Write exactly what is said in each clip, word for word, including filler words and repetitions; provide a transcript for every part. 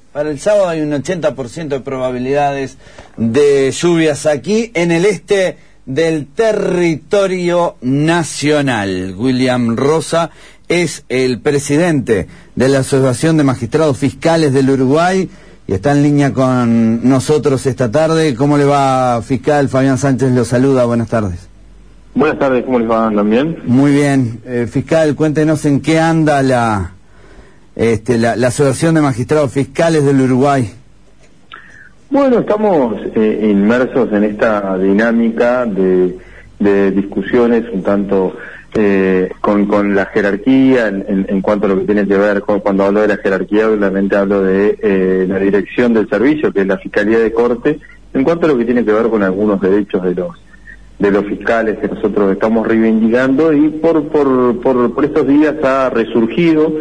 Para el sábado hay un ochenta por ciento de probabilidades de lluvias aquí en el este del territorio nacional. William Rosa es el presidente de la Asociación de Magistrados Fiscales del Uruguay y está en línea con nosotros esta tarde. ¿Cómo le va, fiscal? Fabián Sánchez lo saluda. Buenas tardes. Buenas tardes, ¿cómo les va? ¿Andan bien? Muy bien. Eh, fiscal, cuéntenos en qué anda la... Este, la, la Asociación de Magistrados Fiscales del Uruguay. Bueno, estamos eh, inmersos en esta dinámica de, de discusiones un tanto eh, con, con la jerarquía en, en, en cuanto a lo que tiene que ver con, cuando hablo de la jerarquía, obviamente hablo de eh, la dirección del servicio, que es la Fiscalía de Corte, en cuanto a lo que tiene que ver con algunos derechos de los de los fiscales que nosotros estamos reivindicando, y por por por, por estos días ha resurgido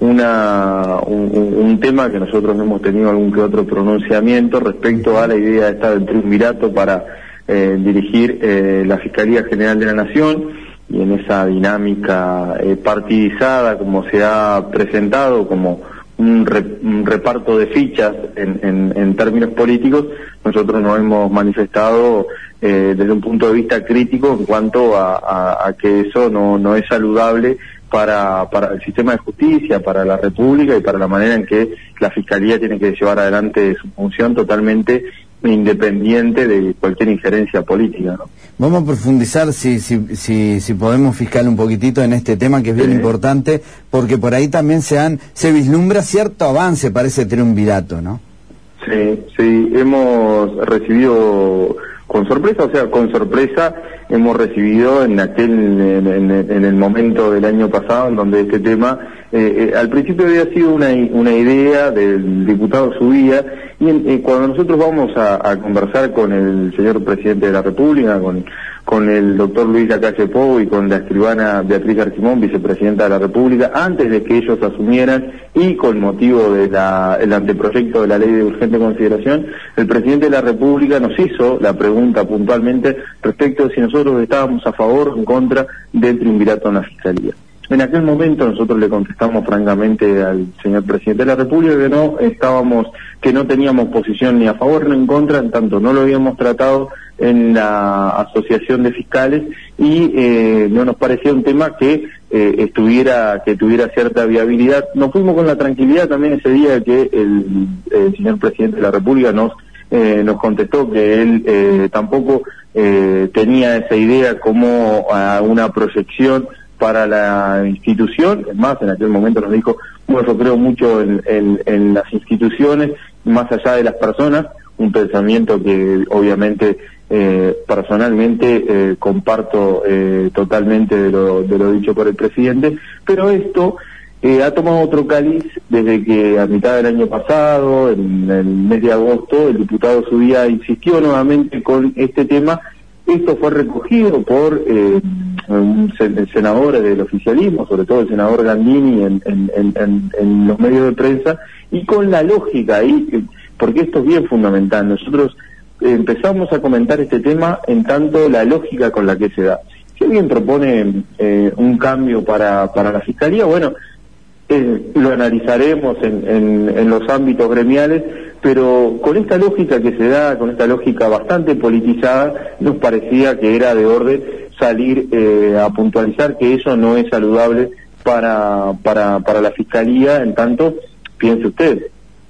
una un, un tema que nosotros hemos tenido algún que otro pronunciamiento respecto a la idea esta del triunvirato para eh, dirigir eh, la Fiscalía General de la Nación, y en esa dinámica eh, partidizada como se ha presentado como un, re, un reparto de fichas en, en, en términos políticos, nosotros nos hemos manifestado eh, desde un punto de vista crítico en cuanto a, a, a que eso no, no es saludable para, para el sistema de justicia, para la República y para la manera en que la Fiscalía tiene que llevar adelante su función totalmente independiente de cualquier injerencia política, ¿no? Vamos a profundizar, si, si, si, si podemos, fiscal, un poquitito en este tema que es bien sí. importante, porque por ahí también se, han, se vislumbra cierto avance para ese triunvirato, ¿no? Sí, sí, hemos recibido con sorpresa, o sea, con sorpresa hemos recibido en aquel, en, en, en el momento del año pasado en donde este tema, eh, eh, al principio había sido una, una idea del diputado Subía, y en, eh, cuando nosotros vamos a, a conversar con el señor presidente de la República, con, con el doctor Luis Lacalle Pou y con la escribana Beatriz Argimón, vicepresidenta de la República, antes de que ellos asumieran y con motivo del anteproyecto de la ley de urgente consideración, el presidente de la República nos hizo la pregunta puntualmente respecto de si nosotros estábamos a favor o en contra del triunvirato en la Fiscalía. En aquel momento nosotros le contestamos francamente al señor presidente de la República que no estábamos, que no teníamos posición ni a favor ni en contra, en tanto no lo habíamos tratado en la Asociación de Fiscales y eh, no nos parecía un tema que eh, estuviera, que tuviera cierta viabilidad. Nos fuimos con la tranquilidad también ese día que el, el señor presidente de la República nos eh, nos contestó que él eh, tampoco eh, tenía esa idea como uh, una proyección para la institución. Es más, en aquel momento nos dijo, bueno, yo creo mucho en, en, en las instituciones, más allá de las personas, un pensamiento que obviamente eh, personalmente eh, comparto eh, totalmente de lo, de lo dicho por el presidente, pero esto eh, ha tomado otro caliz desde que a mitad del año pasado, en el mes de agosto, el diputado Subía insistió nuevamente con este tema. Esto fue recogido por eh, un sen senadores del oficialismo, sobre todo el senador Gandini en, en, en, en los medios de prensa, y con la lógica ahí, porque esto es bien fundamental. Nosotros eh, empezamos a comentar este tema en tanto la lógica con la que se da. Si alguien propone eh, un cambio para, para la Fiscalía, bueno, eh, lo analizaremos en, en, en los ámbitos gremiales, pero con esta lógica que se da, con esta lógica bastante politizada, nos parecía que era de orden salir eh, a puntualizar que eso no es saludable para, para, para la Fiscalía. En tanto, piense usted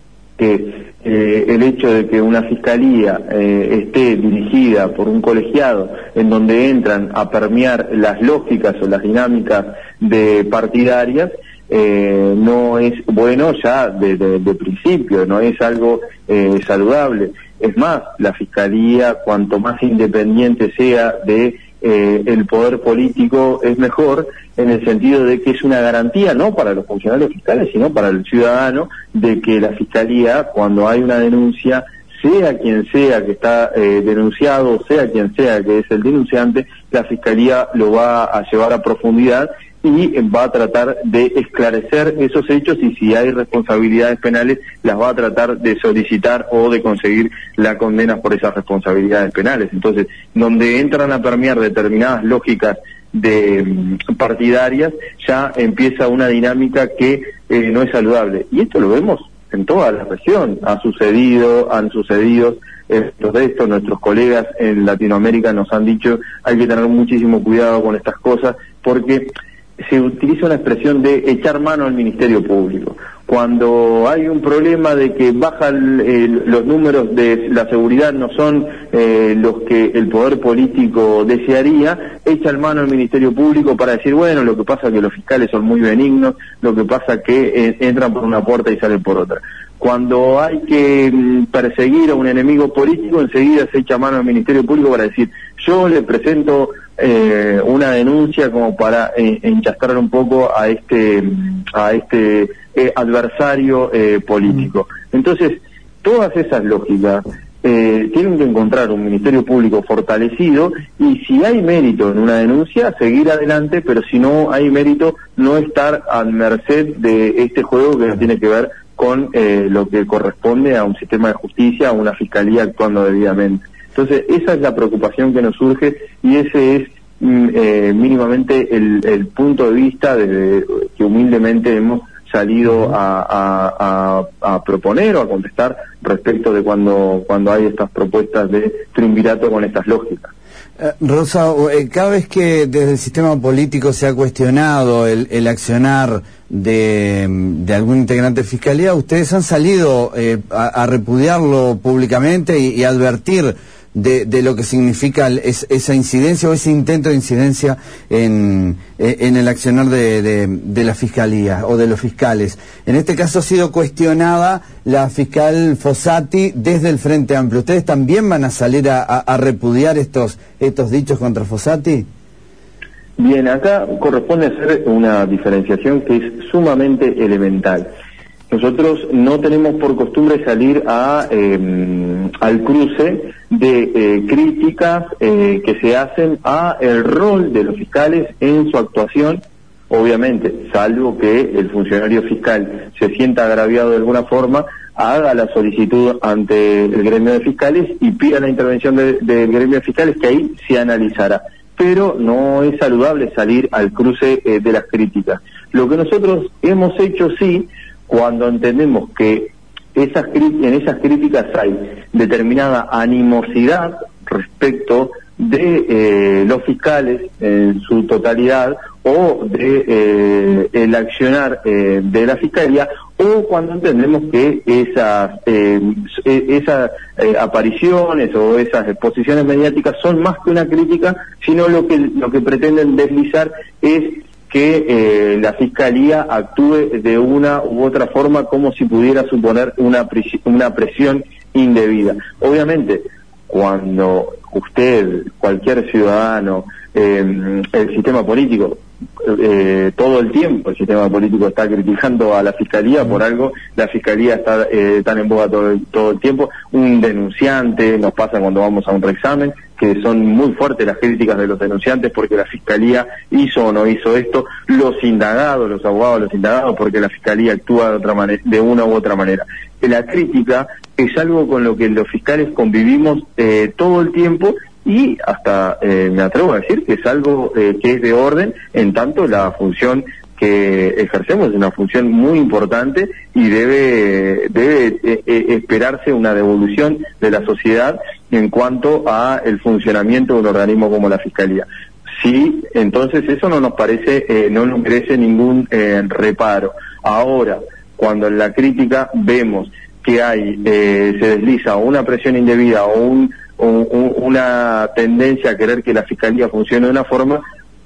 que eh, el hecho de que una Fiscalía eh, esté dirigida por un colegiado en donde entran a permear las lógicas o las dinámicas de partidarias, Eh, no es bueno ya de, de, de principio, no es algo eh, saludable. Es más, la Fiscalía, cuanto más independiente sea de eh, el poder político, es mejor, en el sentido de que es una garantía no para los funcionarios fiscales, sino para el ciudadano, de que la Fiscalía, cuando hay una denuncia, sea quien sea que está eh, denunciado, sea quien sea que es el denunciante, la Fiscalía lo va a llevar a profundidad y va a tratar de esclarecer esos hechos, y si hay responsabilidades penales las va a tratar de solicitar o de conseguir la condena por esas responsabilidades penales. Entonces, donde entran a permear determinadas lógicas de um, partidarias, ya empieza una dinámica que eh, no es saludable. Y esto lo vemos en toda la región. Ha sucedido, han sucedido estos de estos, nuestros colegas en Latinoamérica nos han dicho hay que tener muchísimo cuidado con estas cosas, porque se utiliza una expresión de echar mano al Ministerio Público. Cuando hay un problema de que bajan eh, los números de la seguridad no son eh, los que el poder político desearía, echan mano al Ministerio Público para decir, bueno, lo que pasa es que los fiscales son muy benignos, lo que pasa es que eh, entran por una puerta y salen por otra. Cuando hay que mm, perseguir a un enemigo político, enseguida se echa mano al Ministerio Público para decir, yo le presento eh, una denuncia como para eh, enchastrar un poco a este a este eh, adversario eh, político. Entonces, todas esas lógicas eh, tienen que encontrar un Ministerio Público fortalecido, y si hay mérito en una denuncia, seguir adelante, pero si no hay mérito, no estar a merced de este juego que no tiene que ver con eh, lo que corresponde a un sistema de justicia, a una fiscalía actuando debidamente. Entonces, esa es la preocupación que nos surge, y ese es mm, eh, mínimamente el, el punto de vista desde que humildemente hemos salido a, a, a, a proponer o a contestar respecto de cuando, cuando hay estas propuestas de triunvirato con estas lógicas. Eh, Rosa, eh, cada vez que desde el sistema político se ha cuestionado el, el accionar de, de algún integrante de Fiscalía, ustedes han salido eh, a, a repudiarlo públicamente y, y advertir de, de lo que significa es, esa incidencia o ese intento de incidencia en, en el accionar de, de, de la Fiscalía o de los fiscales. En este caso ha sido cuestionada la fiscal Fossati desde el Frente Amplio. ¿Ustedes también van a salir a, a, a repudiar estos, estos dichos contra Fossati? Bien, acá corresponde hacer una diferenciación que es sumamente elemental. Nosotros no tenemos por costumbre salir a eh, al cruce de eh, críticas eh, que se hacen a el rol de los fiscales en su actuación, obviamente, salvo que el funcionario fiscal se sienta agraviado de alguna forma, haga la solicitud ante el gremio de fiscales y pida la intervención de, del gremio de fiscales, que ahí se analizará. Pero no es saludable salir al cruce eh, de las críticas. Lo que nosotros hemos hecho, sí, cuando entendemos que esas en esas críticas hay determinada animosidad respecto de eh, los fiscales en su totalidad, o de eh, el accionar eh, de la Fiscalía, o cuando entendemos que esas eh, esas eh, apariciones o esas exposiciones mediáticas son más que una crítica, sino lo que lo que pretenden deslizar es que eh, la Fiscalía actúe de una u otra forma como si pudiera suponer una, una presión indebida. Obviamente, cuando usted, cualquier ciudadano, eh, el sistema político, eh, todo el tiempo el sistema político está criticando a la Fiscalía por algo, la Fiscalía está eh, tan en boga todo el, todo el tiempo, un denunciante, nos pasa cuando vamos a un reexamen, que son muy fuertes las críticas de los denunciantes porque la Fiscalía hizo o no hizo esto, los indagados, los abogados, los indagados porque la Fiscalía actúa de otra manera, de una u otra manera. La crítica es algo con lo que los fiscales convivimos eh, todo el tiempo, y hasta eh, me atrevo a decir que es algo eh, que es de orden, en tanto la función que ejercemos es una función muy importante y debe debe eh, eh, esperarse una devolución de la sociedad en cuanto a el funcionamiento de un organismo como la Fiscalía. Sí, entonces eso no nos parece, eh, no nos merece ningún eh, reparo. Ahora, cuando en la crítica vemos que hay, eh, se desliza una presión indebida o un Un, un, una tendencia a querer que la Fiscalía funcione de una forma,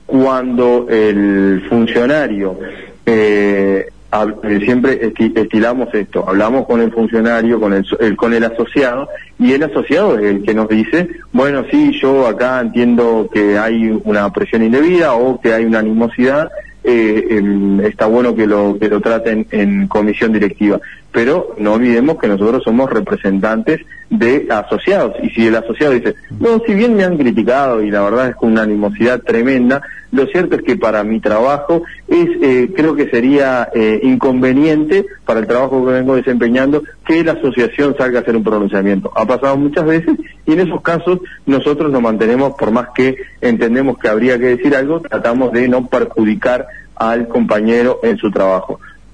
cuando el funcionario, eh, hab, eh, siempre esti, estilamos esto, hablamos con el funcionario, con el, el, con el asociado, y el asociado es el que nos dice, bueno, sí, yo acá entiendo que hay una presión indebida o que hay una animosidad, eh, eh, está bueno que lo, que lo traten en comisión directiva. Pero no olvidemos que nosotros somos representantes de asociados, y si el asociado dice, no, si bien me han criticado y la verdad es con una animosidad tremenda, lo cierto es que para mi trabajo es eh, creo que sería eh, inconveniente para el trabajo que vengo desempeñando que la asociación salga a hacer un pronunciamiento. Ha pasado muchas veces, y en esos casos nosotros nos mantenemos, por más que entendemos que habría que decir algo, tratamos de no perjudicar al compañero en su trabajo.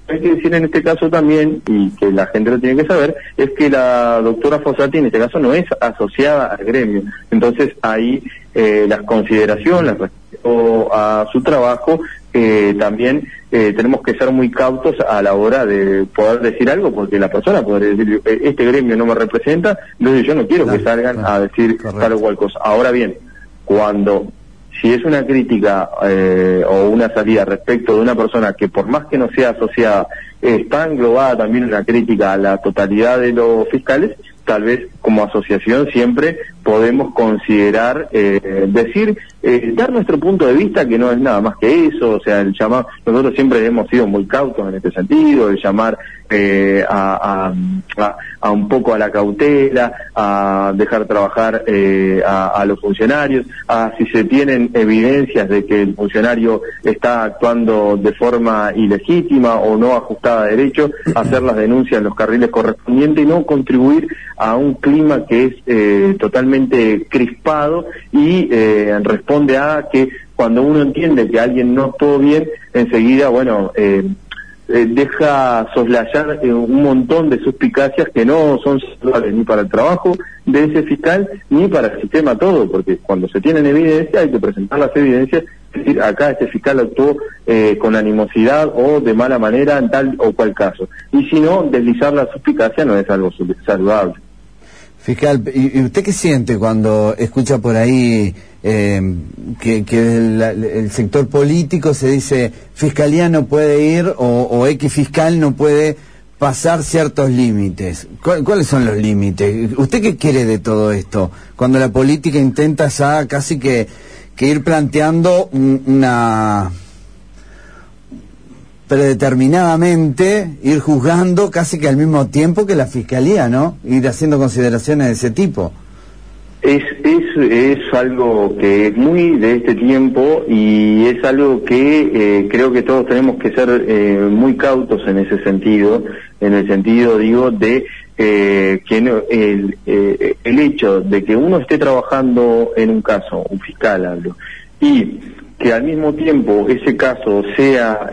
Hay que decir en este caso también, y que la gente lo tiene que saber, es que la doctora Fossati en este caso no es asociada al gremio. Entonces ahí eh, las consideraciones respecto a su trabajo, eh, también eh, tenemos que ser muy cautos a la hora de poder decir algo, porque la persona podría decir, este gremio no me representa, entonces yo no quiero claro, que salgan claro, a decir correcto. Tal o cual cosa. Ahora bien, cuando... si es una crítica eh, o una salida respecto de una persona que por más que no sea asociada, eh, está englobada también una crítica a la totalidad de los fiscales, tal vez como asociación siempre podemos considerar, eh, decir, eh, dar nuestro punto de vista, que no es nada más que eso, o sea, el llamar, nosotros siempre hemos sido muy cautos en este sentido, el llamar eh, a, a, a, a un poco a la cautela, a dejar trabajar eh, a, a los funcionarios, a si se tienen evidencias de que el funcionario está actuando de forma ilegítima o no ajustada a derecho, hacer las denuncias en los carriles correspondientes y no contribuir a un clima que es eh, totalmente crispado y eh, responde a que cuando uno entiende que alguien no actuó bien, enseguida, bueno, eh, eh, deja soslayar eh, un montón de suspicacias que no son saludables ni para el trabajo de ese fiscal ni para el sistema todo, porque cuando se tienen evidencias hay que presentar las evidencias, es decir, acá este fiscal actuó eh, con animosidad o de mala manera en tal o cual caso, y si no, deslizar la suspicacia no es algo saludable. Fiscal, ¿y usted qué siente cuando escucha por ahí eh, que, que el, el sector político se dice Fiscalía no puede ir o, o X fiscal no puede pasar ciertos límites? ¿Cuáles son los límites? ¿Usted qué quiere de todo esto? Cuando la política intenta ya casi que, que ir planteando un, una... predeterminadamente ir juzgando casi que al mismo tiempo que la Fiscalía, ¿no? Ir haciendo consideraciones de ese tipo. Es, es, es algo que es muy de este tiempo y es algo que eh, creo que todos tenemos que ser eh, muy cautos en ese sentido, en el sentido, digo, de eh, que no, el, eh, el hecho de que uno esté trabajando en un caso, un fiscal hablo, y que al mismo tiempo ese caso sea,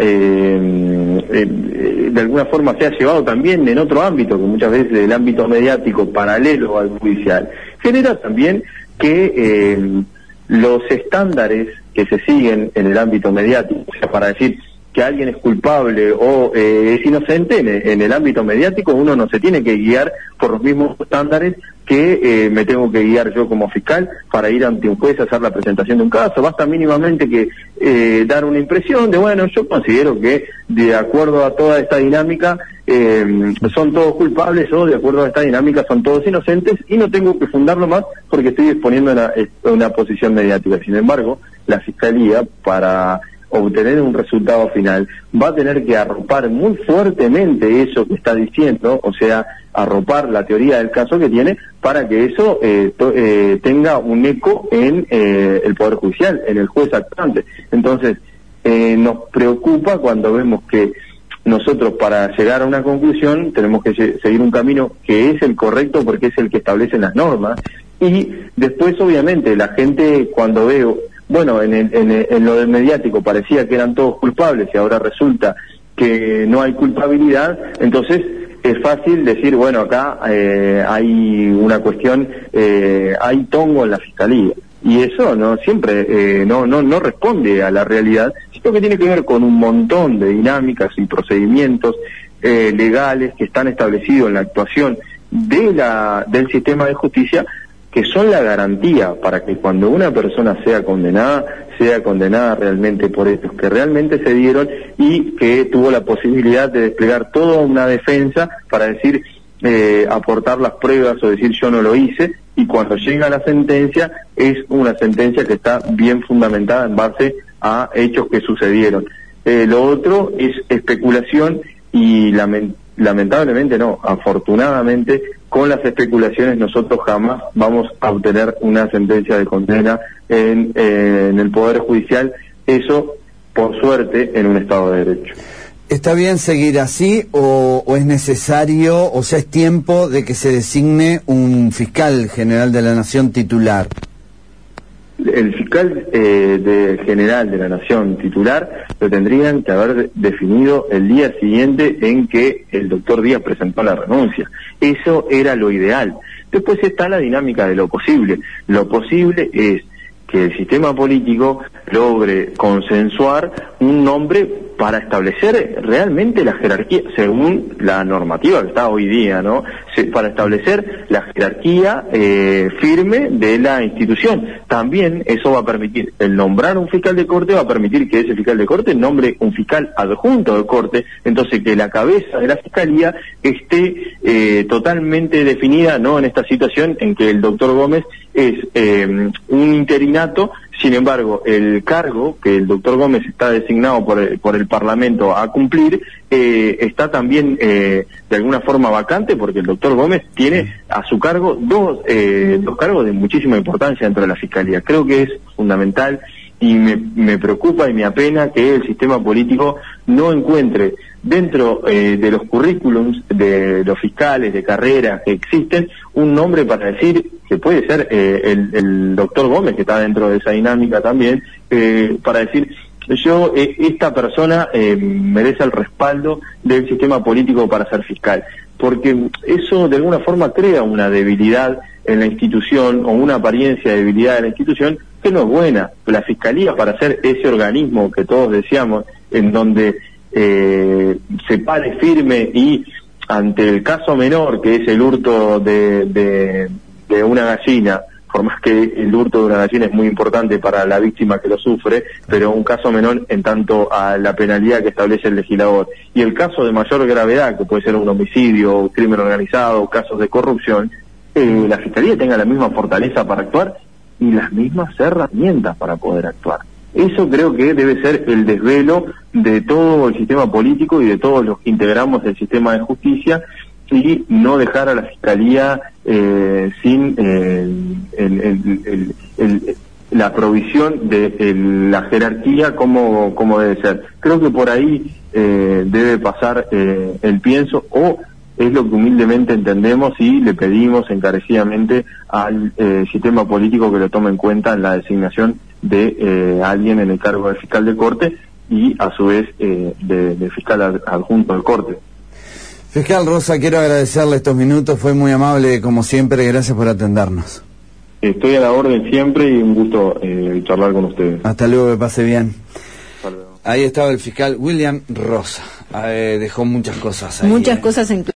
eh, eh, de alguna forma sea llevado también en otro ámbito, que muchas veces el ámbito mediático paralelo al judicial, genera también que eh, los estándares que se siguen en el ámbito mediático, o sea, para decir que alguien es culpable o eh, es inocente en, en el ámbito mediático, uno no se tiene que guiar por los mismos estándares que eh, me tengo que guiar yo como fiscal para ir ante un juez a hacer la presentación de un caso. Basta mínimamente que eh, dar una impresión de, bueno, yo considero que de acuerdo a toda esta dinámica eh, son todos culpables o de acuerdo a esta dinámica son todos inocentes y no tengo que fundarlo más porque estoy exponiendo una, una posición mediática. Sin embargo, la Fiscalía, para obtener un resultado final, va a tener que arropar muy fuertemente eso que está diciendo, o sea, arropar la teoría del caso que tiene para que eso eh, to, eh, tenga un eco en eh, el Poder Judicial, en el juez actuante. Entonces, eh, nos preocupa cuando vemos que nosotros para llegar a una conclusión tenemos que seguir un camino que es el correcto porque es el que establecen las normas y después obviamente la gente cuando ve, bueno, en, el, en, el, en lo del mediático parecía que eran todos culpables y ahora resulta que no hay culpabilidad, entonces es fácil decir, bueno, acá eh, hay una cuestión, eh, hay tongo en la Fiscalía. Y eso no siempre eh, no no no responde a la realidad, sino que tiene que ver con un montón de dinámicas y procedimientos eh, legales que están establecidos en la actuación de la del sistema de justicia, que son la garantía para que cuando una persona sea condenada, sea condenada realmente por hechos que realmente se dieron y que tuvo la posibilidad de desplegar toda una defensa para decir, eh, aportar las pruebas o decir yo no lo hice, y cuando llega la sentencia es una sentencia que está bien fundamentada en base a hechos que sucedieron. Eh, lo otro es especulación y lament lamentablemente no, afortunadamente con las especulaciones nosotros jamás vamos a obtener una sentencia de condena en, eh, en el Poder Judicial, eso por suerte en un Estado de Derecho. ¿Está bien seguir así o, o es necesario, o sea, es tiempo de que se designe un fiscal general de la Nación titular? el fiscal eh, de general de la Nación titular lo tendrían que haber definido el día siguiente en que el doctor Díaz presentó la renuncia. Eso era lo ideal. Después está la dinámica de lo posible. Lo posible es que el sistema político logre consensuar un nombre para establecer realmente la jerarquía, según la normativa que está hoy día, ¿no? Se, para establecer la jerarquía eh, firme de la institución. También eso va a permitir, el nombrar un fiscal de corte va a permitir que ese fiscal de corte nombre un fiscal adjunto de corte, entonces que la cabeza de la fiscalía esté eh, totalmente definida, no en esta situación en que el doctor Gómez es eh, un interinato. Sin embargo, el cargo que el doctor Gómez está designado por el, por el Parlamento a cumplir eh, está también eh, de alguna forma vacante, porque el doctor Gómez tiene a su cargo dos, eh, dos cargos de muchísima importancia dentro de la Fiscalía. Creo que es fundamental y me, me preocupa y me apena que el sistema político no encuentre dentro eh, de los currículums de los fiscales de carrera que existen un nombre para decir que puede ser eh, el, el doctor Gómez, que está dentro de esa dinámica también, eh, para decir yo, eh, esta persona eh, merece el respaldo del sistema político para ser fiscal, porque eso de alguna forma crea una debilidad en la institución o una apariencia de debilidad en la institución que no es buena. La Fiscalía, para ser ese organismo que todos deseamos, en donde eh, se pare firme y ante el caso menor, que es el hurto de, de, de una gallina, por más que el hurto de una gallina es muy importante para la víctima que lo sufre, pero un caso menor en tanto a la penalidad que establece el legislador, y el caso de mayor gravedad, que puede ser un homicidio, crimen organizado, casos de corrupción, eh, la Fiscalía tenga la misma fortaleza para actuar y las mismas herramientas para poder actuar. Eso creo que debe ser el desvelo de todo el sistema político y de todos los que integramos el sistema de justicia, y no dejar a la Fiscalía eh, sin eh, el, el, el, el, la provisión de el, la jerarquía como, como debe ser. Creo que por ahí eh, debe pasar eh, el pienso, o es lo que humildemente entendemos y le pedimos encarecidamente al eh, sistema político que lo tome en cuenta en la designación de eh, alguien en el cargo de fiscal de corte y a su vez eh, de, de fiscal ad, adjunto del corte. Fiscal Rosa, quiero agradecerle estos minutos, fue muy amable como siempre, gracias por atendernos. Estoy a la orden siempre y un gusto eh, charlar con ustedes. Hasta luego, que pase bien. Ahí estaba el fiscal William Rosa, eh, dejó muchas cosas ahí. Muchas eh. cosas en claro.